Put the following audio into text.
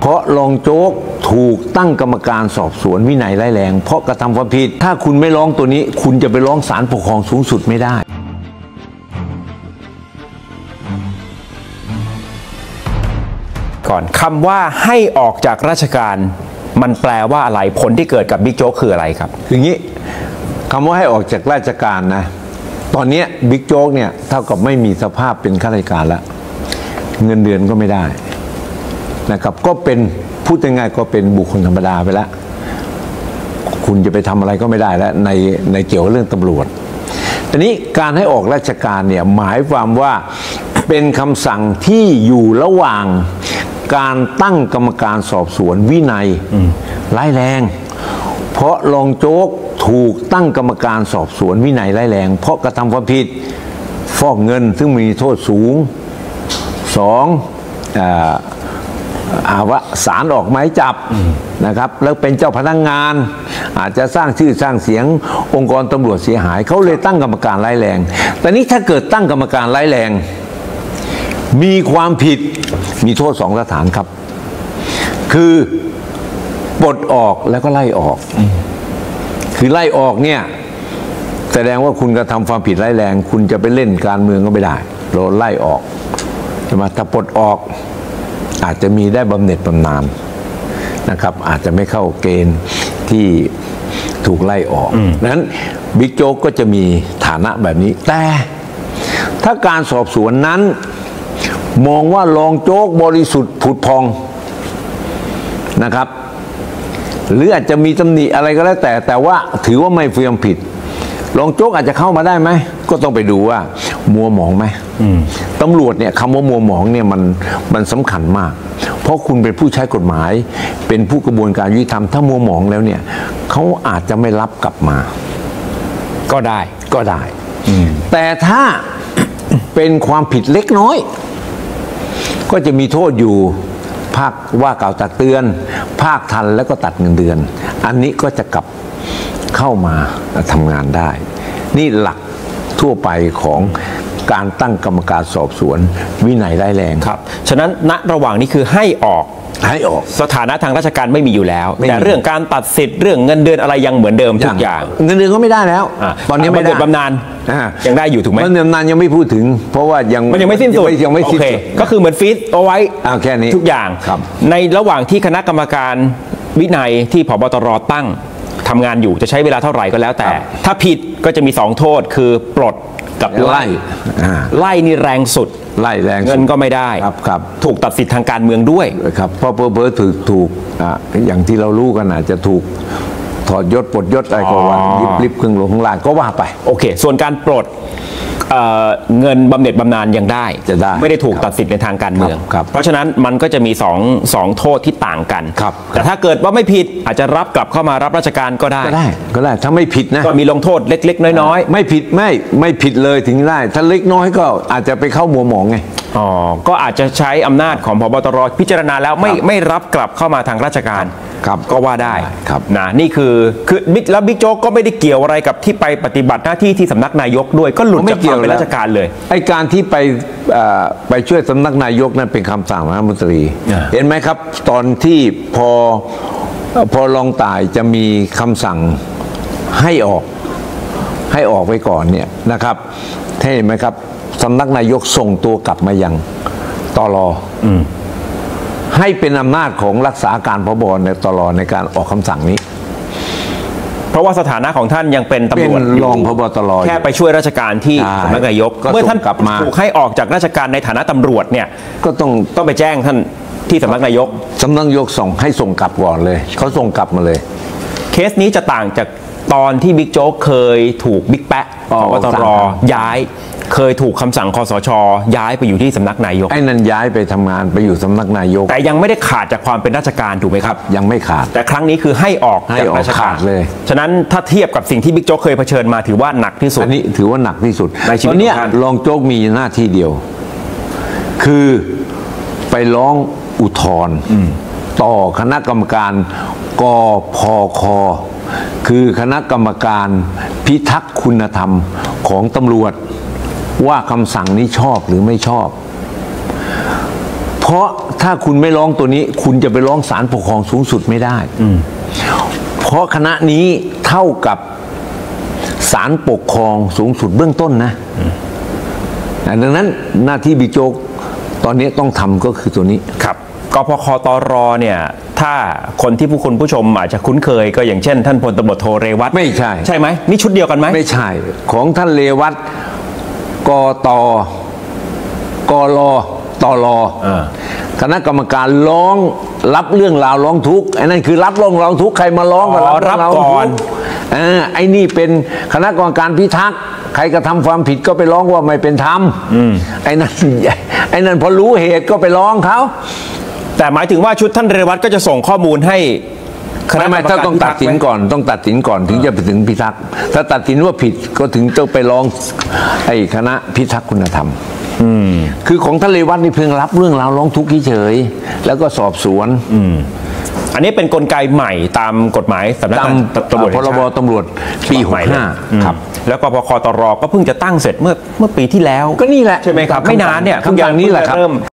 เพราะรองโจ๊กถูกตั้งกรรมการสอบสวนวินัยร้ายแรงเพราะกระทำความผิดถ้าคุณไม่ร้องตัวนี้คุณจะไปร้องศาลปกครองสูงสุดไม่ได้ก่อนคำว่าให้ออกจากราชการมันแปลว่าอะไรผลที่เกิดกับบิ๊กโจ๊กคืออะไรครับอย่างนี้คำว่าให้ออกจากราชการนะตอนนี้บิ๊กโจ๊กเนี่ยเท่ากับไม่มีสภาพเป็นข้าราชการแล้วเงินเดือนก็ไม่ได้นะครับก็เป็นพูดง่ายๆก็เป็นบุคคลธรรมดาไปแล้วคุณจะไปทำอะไรก็ไม่ได้แล้วในเกี่ยวกับเรื่องตำรวจทีนี้การให้ออกราชการเนี่ยหมายความว่าเป็นคำสั่งที่อยู่ระหว่างการตั้งกรรมการสอบสวนวินัยร้ายแรงเพราะรองโจ๊กถูกตั้งกรรมการสอบสวนวินัยร้ายแรงเพราะกระทำความผิดฟอกเงินซึ่งมีโทษสูงว่าศาลออกหมายจับนะครับแล้วเป็นเจ้าพนักงานอาจจะสร้างชื่อสร้างเสียงองค์กรตำรวจเสียหายเขาเลยตั้งกรรมการร้ายแรงแต่นี้ถ้าเกิดตั้งกรรมการร้ายแรงมีความผิดมีโทษ2 สถานครับคือปลดออกแล้วก็ไล่ออกคือไล่ออกเนี่ยแสดงว่าคุณกระทำความผิดร้ายแรงคุณจะไปเล่นการเมืองก็ไม่ได้โดนไล่ออกใช่ไหมถ้าปลดออกอาจจะมีได้บำเหน็จบำนาญนะครับอาจจะไม่เข้าเกณฑ์ที่ถูกไล่ออกนั้นบิ๊กโจ๊กก็จะมีฐานะแบบนี้แต่ถ้าการสอบสวนนั้นมองว่ารองโจ๊กบริสุทธิ์ผุดพองนะครับหรืออาจจะมีตำหนิอะไรก็แล้วแต่ว่าถือว่าไม่เฟื่องผิดรองโจ๊กอาจจะเข้ามาได้ไหมก็ต้องไปดูว่ามัวหมองไหมตำรวจเนี่ยคำว่ามัวหมองเนี่ยมันสำคัญมากเพราะคุณเป็นผู้ใช้กฎหมายเป็นผู้กระบวนการยุติธรรมถ้ามัวหมองแล้วเนี่ยเขาอาจจะไม่รับกลับมาก็ได้แต่ถ้าเป็นความผิดเล็กน้อยก็จะมีโทษอยู่ภาคว่ากล่าวตักเตือนภาคทันแล้วก็ตัดเงินเดือนอันนี้ก็จะกลับเข้ามาทำงานได้นี่หลักทั่วไปของการตั้งกรรมการสอบสวนวินัยร้ายแรงครับฉะนั้นณระหว่างนี้คือให้ออกสถานะทางราชการไม่มีอยู่แล้วแต่เรื่องการตัดสิทธิ์เรื่องเงินเดือนอะไรยังเหมือนเดิมทุกอย่างเงินเดือนก็ไม่ได้แล้วตอนนี้ไม่ได้บำนาญยังได้อยู่ถูกไหมบำนาญยังไม่พูดถึงเพราะว่ามันยังไม่สิ้นสุดก็คือเหมือนฟีดเอาไว้แค่นี้ทุกอย่างในระหว่างที่คณะกรรมการวินัยที่ผบ.ตร.ตั้งทำงานอยู่จะใช้เวลาเท่าไหร่ก็แล้วแต่ถ้าผิดก็จะมี2 โทษคือปลดกับไล่นี่แรงสุดไล่แรงเงินก็ไม่ได้ครับถูกตัดสิทธิ์ทางการเมืองด้วยครับเพราะเพิ่ถูกอย่างที่เรารู้กันอาจจะถูกถอดยศปลดยศอะไรก็ว่าลิบเครื่องหลวงของลานก็ว่าไปโอเคส่วนการปลดเงินบำเหน็จบำนาญยังได้ไม่ได้ถูกตัดสิทธิ์ในทางการเมืองเพราะฉะนั้นมันก็จะมี2 โทษที่ต่างกันแต่ถ้าเกิดว่าไม่ผิดอาจจะรับกลับเข้ามารับราชการก็ได้ถ้าไม่ผิดนะก็มีลงโทษเล็กๆน้อยๆไม่ผิดไม่ผิดเลยถึงได้ถ้าเล็กน้อยก็อาจจะไปเข้ามัวหมองไงก็อาจจะใช้อำนาจของผบ.ตร.พิจารณาแล้วไม่รับกลับเข้ามาทางราชการก็ว่าได้นะนี่คือแล้วบิ๊กโจ๊กก็ไม่ได้เกี่ยวอะไรกับที่ไปปฏิบัติหน้าที่ที่สำนักนายกด้วยก็หลุดจากความเป็นราชการเลยไอ้การที่ไปช่วยสำนักนายกนั้นเป็นคำสั่งรัฐมนตรีเห็นไหมครับตอนที่พอรองต่ายจะมีคำสั่งให้ออกไปก่อนเนี่ยนะครับเห็นไหมครับสำนักนายกส่งตัวกลับมายังตร.ให้เป็นอำนาจของรักษาการผบ.ในตร.ในการออกคำสั่งนี้เพราะว่าสถานะของท่านยังเป็นตำรวจรองผบ.ตร. แค่ไปช่วยราชการที่สำนักนายกเมื่อท่านกลับมาถูกให้ออกจากราชการในฐานะตำรวจเนี่ยก็ต้องไปแจ้งท่านที่สำนักนายกให้ส่งกลับก่อนเลยเขาส่งกลับมาเลยเคสนี้จะต่างจากตอนที่บิ๊กโจ๊กเคยถูกบิ๊กแป๊ะผบ.ตร.ย้ายเคยถูกคำสั่งคสช.ย้ายไปอยู่ที่สำนักนายกไอ้นั่นย้ายไปทำงานไปอยู่สำนักนายกแต่ยังไม่ได้ขาดจากความเป็นราชการถูกไหมครับยังไม่ขาดแต่ครั้งนี้คือให้ออกจากราชการเลยฉะนั้นถ้าเทียบกับสิ่งที่บิ๊กโจ๊กเคยเผชิญมาถือว่าหนักที่สุดอันนี้ถือว่าหนักที่สุดตอนนี้รองโจ๊กมีหน้าที่เดียวคือไปร้องอุทธรณ์ต่อคณะกรรมการกพค.คือคณะกรรมการพิทักษ์คุณธรรมของตำรวจว่าคำสั่งนี้ชอบหรือไม่ชอบ ผเพราะถ้าคุณไม่ร้องตัวนี้คุณจะไปร้องศาลปกครองสูงสุดไม่ได้เพราะคณะนี้เท่ากับศาลปกครองสูงสุดเบื้องต้นนะดังนั้นหน้าที่บิ๊กโจ๊กตอนนี้ต้องทำก็คือตัวนี้ครับกพคตรเนี่ยถ้าคนที่ผู้ชมอาจจะคุ้นเคยก็อย่างเช่นท่านพลตำรวจโทเรวัตไม่ใช่ใช่ไหมนี่ชุดเดียวกันไหมไม่ใช่ของท่านเรวัตกตกลตลคณะกรรมการร้องรับเรื่องราวร้องทุกข์ไอ้นั่นคือรับเรื่องร้องทุกข์ใครมาร้องก็รับก่อนไอ้นี่เป็นคณะกรรมการพิทักษ์ใครกระทำความผิดก็ไปร้องว่าไม่เป็นธรรมไอ้นั่นพอรู้เหตุก็ไปร้องเขาแต่หมายถึงว่าชุดท่านเรวัตก็จะส่งข้อมูลให้ไม่ต้องตัดสินก่อนถึงจะไปถึงพิทักษ์ถ้าตัดสินว่าผิดก็ถึงต้องไปร้องไอ้คณะพิทักษ์คุณธรรมคือของท่านเรวัตนี่เพียงรับเรื่องราวร้องทุกข์เฉยแล้วก็สอบสวนอันนี้เป็นกลไกใหม่ตามกฎหมายสำนักงานตำรวจพรบตำรวจปี65 ครับแล้วก็พคตรก็เพิ่งจะตั้งเสร็จเมื่อปีที่แล้วก็นี่แหละใช่ไหมครับไม่นานเนี่ยทุกอย่างนี้แหละครับ